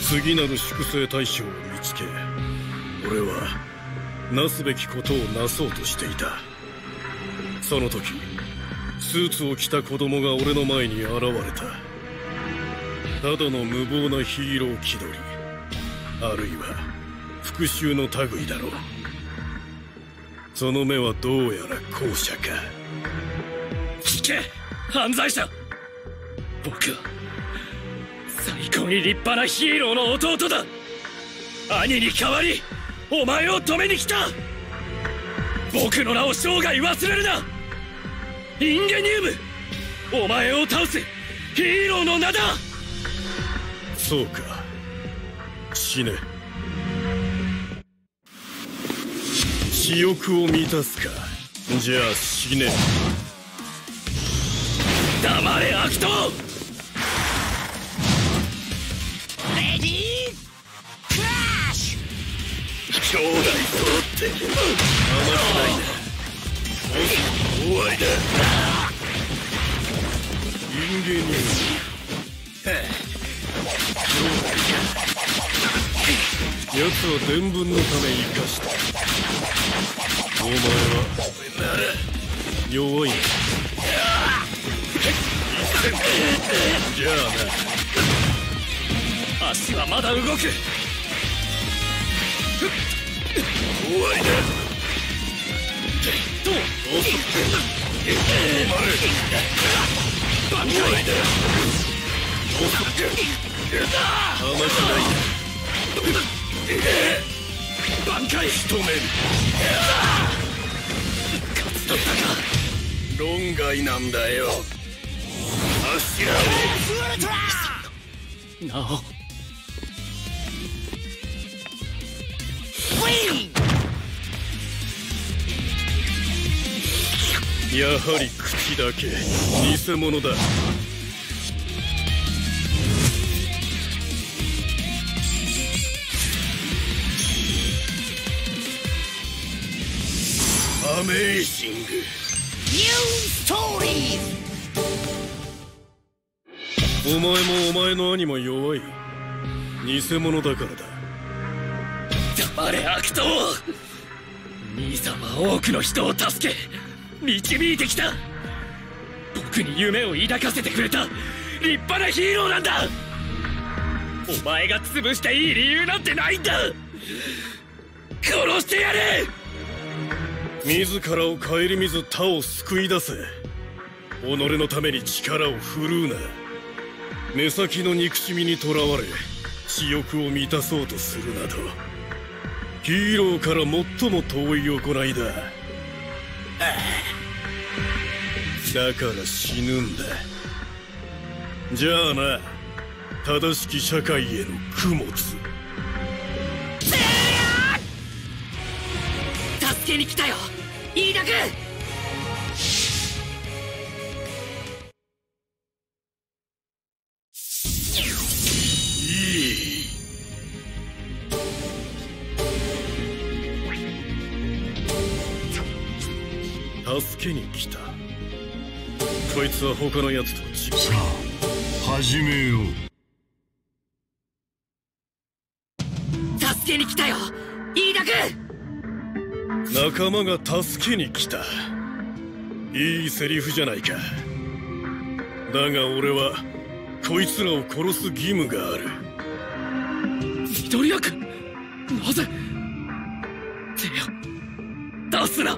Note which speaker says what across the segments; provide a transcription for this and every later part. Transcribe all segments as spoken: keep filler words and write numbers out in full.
Speaker 1: 次なる粛清対象を見つけ、俺はなすべきことをなそうとしていた。その時スーツを着た子供が俺の前に現れた。ただの無謀なヒーロー気取り、あるいは復讐の類だろう。その目はどうやら後者か。
Speaker 2: 聞け、犯罪者。僕は最高に立派なヒーローの弟だ。兄に代わりお前を止めに来た。僕の名を生涯忘れるな。インゲニウム、お前を倒すヒーローの名だ。
Speaker 1: そうか、死ね。私欲を満たすか。じゃあ死ね。
Speaker 2: 黙れ悪党。
Speaker 3: レディークラッシュ。
Speaker 1: 兄弟揃って甘くないな。終わりだ。インゲニウム、奴は伝聞のため生かした。お前は弱いな。じゃあな。
Speaker 2: 足はまだ動く。終
Speaker 1: わりだ。
Speaker 2: どう
Speaker 1: 遅く止まれ。
Speaker 2: 挽回
Speaker 1: 終わりだ。遅く甘くないな。
Speaker 2: 挽回
Speaker 1: 仕留める。
Speaker 2: 勝つとったか。
Speaker 1: 論外なんだよ。足ら
Speaker 2: れなお
Speaker 1: やはり口だけ偽物だ。アメージング。
Speaker 3: ニューストーリー。
Speaker 1: お前もお前の兄も弱い。偽物だからだ。
Speaker 2: 黙れ悪党。兄さんは多くの人を助け導いてきた。僕に夢を抱かせてくれた立派なヒーローなんだ。お前が潰していい理由なんてないんだ。殺してやれ。
Speaker 1: 自らを顧みず他を救い出せ。己のために力を振るうな。目先の憎しみにとらわれ私欲を満たそうとするなど、ヒーローから最も遠い行いだ。だから死ぬんだ。じゃあな、正しき社会への供物。
Speaker 2: 助けに来たよ、飯田君。
Speaker 1: いい。助けに来た。こいつは他のやつと違う。
Speaker 4: さあ始めよう。
Speaker 2: 助けに来たよ、飯田君。
Speaker 1: 仲間が助けに来た。いいセリフじゃないか。だが俺はこいつらを殺す義務がある。
Speaker 2: 緑谷君、なぜ手を出すな。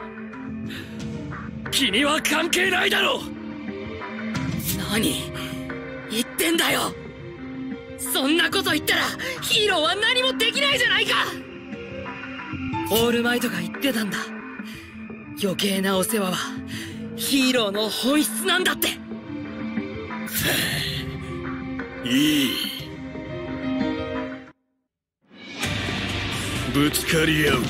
Speaker 2: 君は関係ないだろう。何言ってんだよ。そんなこと言ったらヒーローは何もできないじゃないか。オールマイトが言ってたんだ。余計なお世話はヒーローの本質なんだって。
Speaker 1: いい。ぶつかり合うか。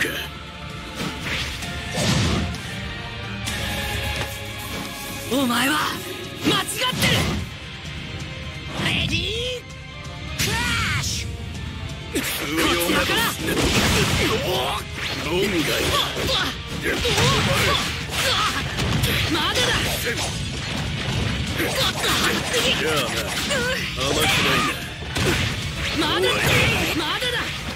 Speaker 2: お前は間違ってる。
Speaker 3: レディークラッシュ。
Speaker 1: 通用など論外。
Speaker 2: まだだ。
Speaker 1: じゃあな、甘くないな。
Speaker 2: まだだ。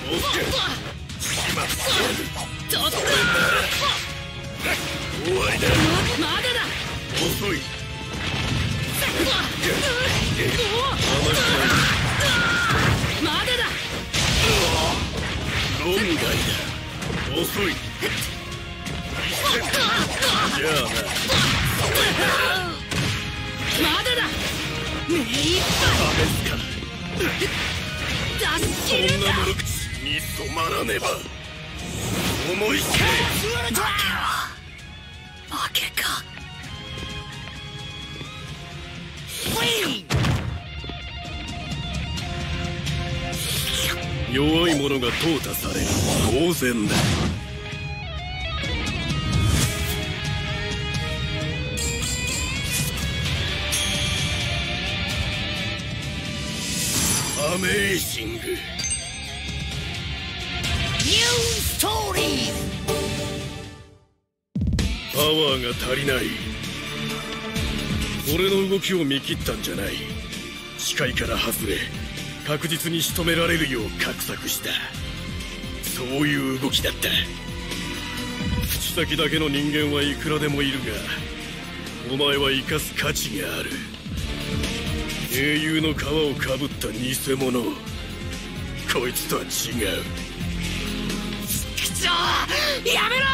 Speaker 2: ちょっと
Speaker 1: 終わりだ。
Speaker 2: まだだ。
Speaker 1: 遅い。
Speaker 2: まだだ。
Speaker 1: 論外だ。遅い。じゃあな。
Speaker 2: まだだ。目いっぱい出し切るんだ。
Speaker 1: そんなもの口に染まらねば。思い切れ。
Speaker 2: 負けか。
Speaker 1: 弱い者が淘汰される。当然だ。アメージング。
Speaker 3: ニューストーリー。
Speaker 1: パワーが足りない。俺の動きを見切ったんじゃない。視界から外れ確実に仕留められるよう画策した。そういう動きだった。口先だけの人間はいくらでもいるが、お前は生かす価値がある。英雄の皮をかぶった偽物。こいつとは違う。
Speaker 3: くちょー、やめろ。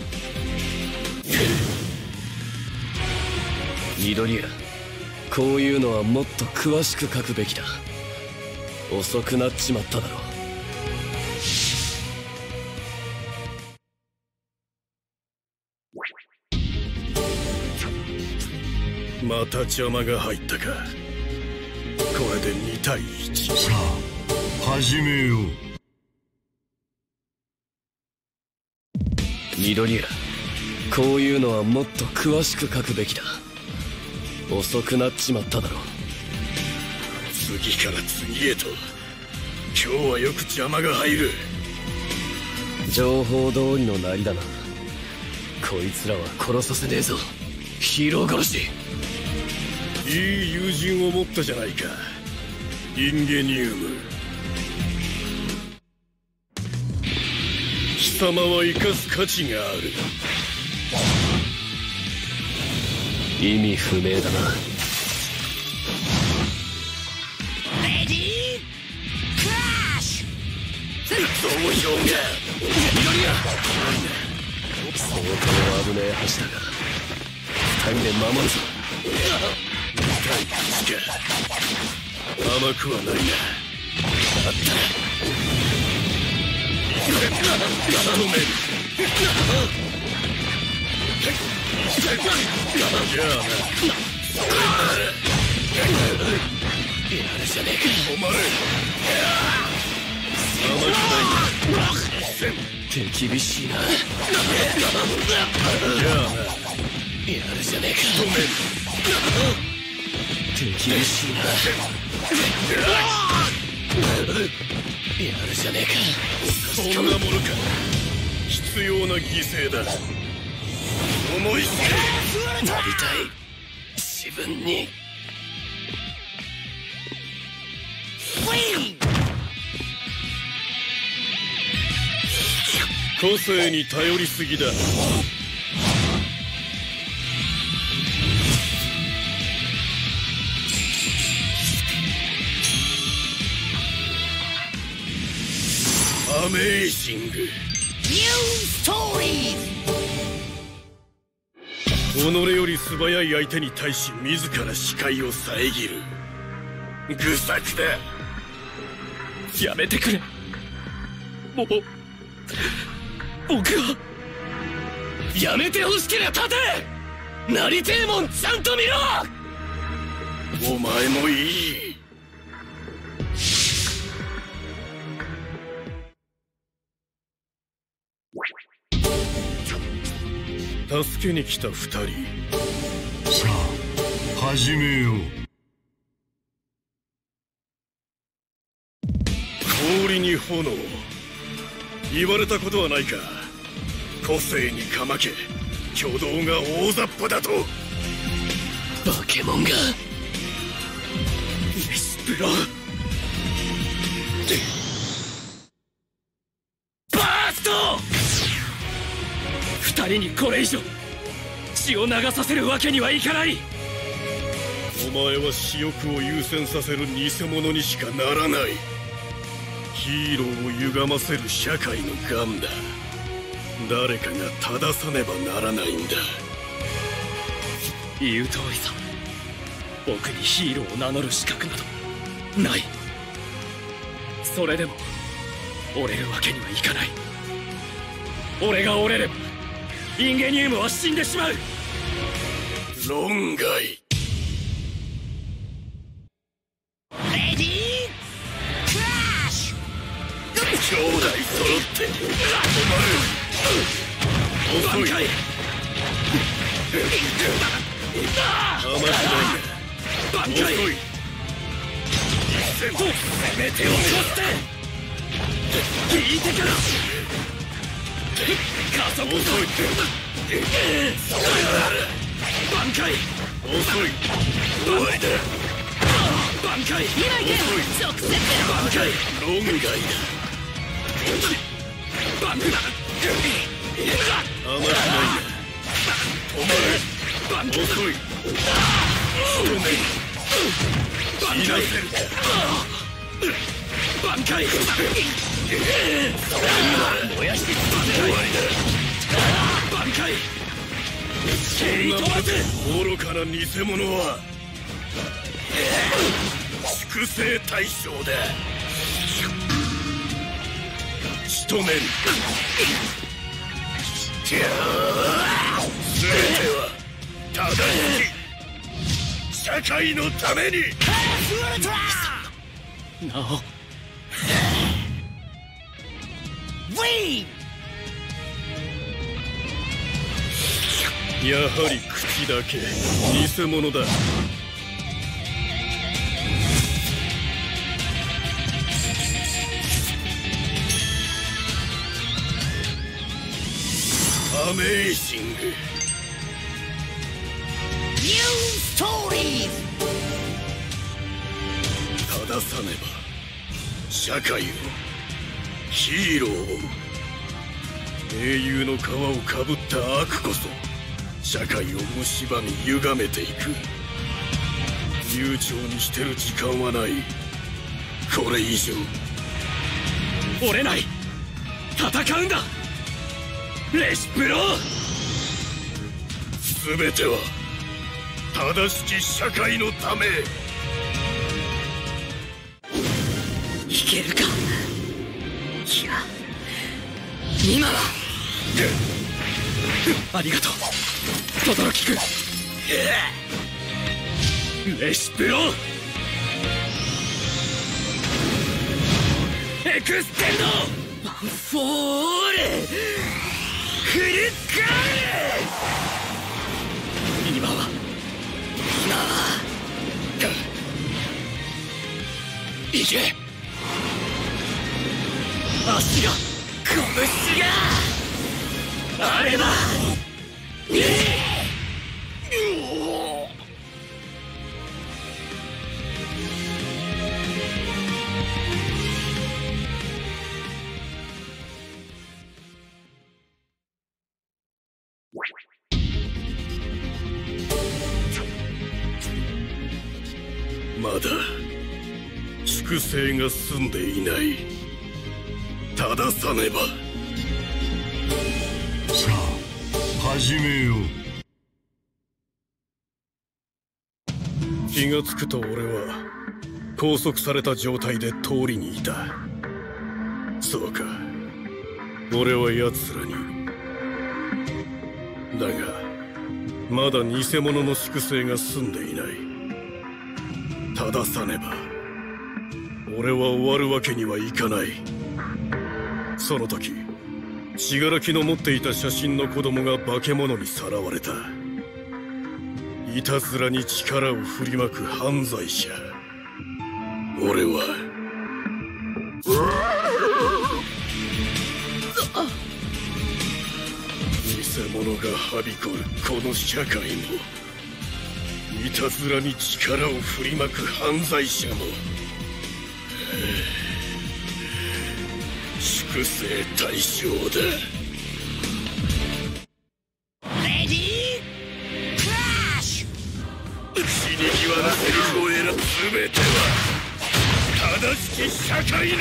Speaker 5: 緑谷、こういうのはもっと詳しく書くべきだ。遅くなっちまっただろ
Speaker 1: う。また邪魔が入ったか。これでにたいいち。
Speaker 4: さあ始めよう。
Speaker 5: 緑谷、こういうのはもっと詳しく書くべきだ。遅くなっちまっただろう。
Speaker 1: 次から次へと今日はよく邪魔が入る。
Speaker 5: 情報通りのなりだな。こいつらは殺させねえぞ。ヒーロー殺し。
Speaker 1: いい友人を持ったじゃないか、インゲニウム。貴様は生かす価値がある。
Speaker 5: 意味不明だな。
Speaker 3: レディークラッシュ。
Speaker 1: 増票が緑が
Speaker 5: 相当危ねえ橋だが二人で守るぞ。
Speaker 1: にたいいちか。甘くはないな。あった仕留める。じゃあな。
Speaker 5: やるじゃねえ
Speaker 1: 止まれ。甘くない。一戦。
Speaker 5: か。手厳しいな。
Speaker 1: じゃあな。
Speaker 5: やるじゃねえか。
Speaker 1: 仕留める。
Speaker 5: 手厳しいな。やるじゃねえか。
Speaker 1: そんなものか。必要な犠牲だ。思いつけ。
Speaker 5: なりたい自分に。
Speaker 1: 個性に頼りすぎだ。アメージング。
Speaker 3: ニューストーリー。
Speaker 1: 己より素早い相手に対し自ら視界を遮る。愚策だ。
Speaker 2: やめてくれ。もう僕はやめてほしけりゃ立て。なりてえもんちゃんと見ろ。
Speaker 1: お前もいい。助けに来た二人。
Speaker 4: さあ始めよう。
Speaker 1: 氷に炎。言われたことはないか。個性にかまけ挙動が大雑把だと。
Speaker 2: バケモンがエスプロ。 二人にこれ以上血を流させるわけにはいかない。
Speaker 1: お前は私欲を優先させる偽物にしかならない。ヒーローを歪ませる社会の癌だ。誰かが正さねばならないんだ。
Speaker 2: 言う通りさ。僕にヒーローを名乗る資格などない。それでも折れるわけにはいかない。俺が折れればインゲニウムは死んでしまう。
Speaker 1: 論外。
Speaker 3: レディークラッシュ。
Speaker 1: 兄弟揃って止まる。遅い。甘くないな。
Speaker 2: 挽回。
Speaker 1: 遅い。
Speaker 2: せめてを取って引いてから加速。
Speaker 1: 遅い。
Speaker 2: 挽回。
Speaker 1: 遅い。終わりだ。
Speaker 2: 挽回。
Speaker 3: 今いけ。直接
Speaker 2: 挽回。
Speaker 1: 論外だ。
Speaker 2: 挽回。
Speaker 1: 甘くないな。止まる。
Speaker 2: 挽回。
Speaker 1: 遅い。正面。
Speaker 2: 挽回。挽回。燃やして終わりだ。挽回。蹴り飛ばせ。
Speaker 1: 愚かな偽物は粛清対象だ。仕留める。全ては正しき社会のために。
Speaker 2: なお
Speaker 1: やはり口だけ偽物だ。アメージング。
Speaker 3: ニューストーリーズ。
Speaker 1: 正さねば社会をヒーローを英雄の皮をかぶった悪こそ社会を蝕み歪めていく。悠長にしてる時間はない。これ以上
Speaker 2: 折れない。戦うんだレシプロ。
Speaker 1: 全ては正しき社会のため。
Speaker 2: いけるか。いや今はありがとう轟くん。レシプロエクステンドワンフォーレフルカール。今は今はいけ。足が拳があれば。
Speaker 1: まだ粛清が済んでいない。正さねば。
Speaker 4: さあ始めよう。
Speaker 1: 気がつくと俺は拘束された状態で通りにいた。そうか、俺は奴らに。だがまだ偽物の粛清が済んでいない。正さねば俺は終わるわけにはいかない。その時死柄木の持っていた写真の子供が化け物にさらわれた。いたずらに力を振りまく犯罪者。俺は偽物がはびこるこの社会も、いたずらに力を振りまく犯罪者も、粛清対象だ。 べては正しき社会のために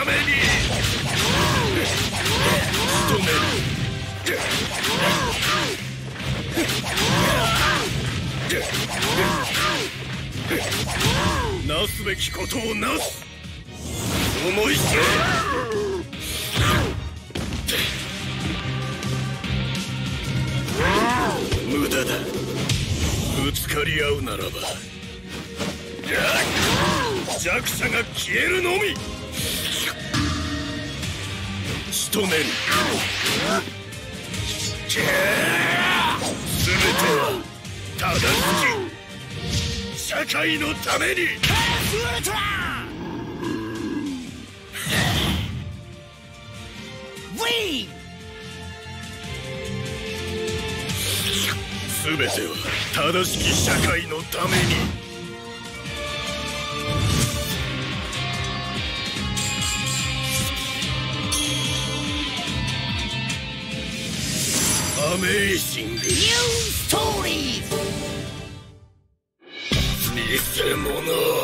Speaker 1: 努める。なすべきことをなす。思い知れ。無駄だ。ぶつかり合うならば弱者が消えるのみ。仕留める。全ては正しき社会のために。全ては正しき社会のために。アメージング。ニューストーリー。偽物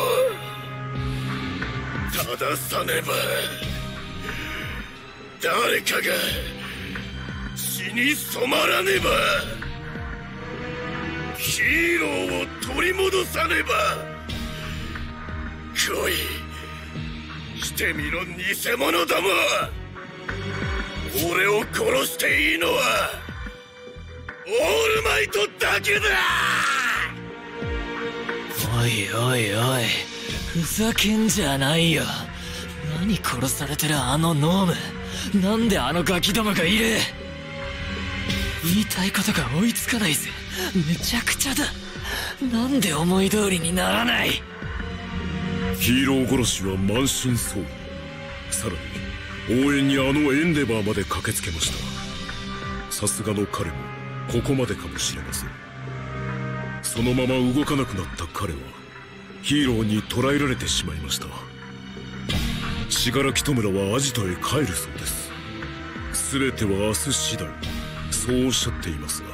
Speaker 1: 正さねば誰かが血に染まらねば。ヒーローを取り戻さねば。来い、来てみろ偽物ども。俺を殺していいのはオールマイトだけだ。
Speaker 2: おいおいおい、ふざけんじゃないよ。何殺されてるあのノーム。なんであのガキどもがいる。言いたいことが追いつかないぜ。めちゃくちゃだ。なんで思い通りにならない。
Speaker 1: ヒーロー殺しは満身創痍。さらに応援にあのエンデバーまで駆けつけました。さすがの彼もここまでかもしれません。そのまま動かなくなった彼はヒーローに捕らえられてしまいました。死柄木弔はアジトへ帰るそうです。全ては明日次第、そうおっしゃっていますが。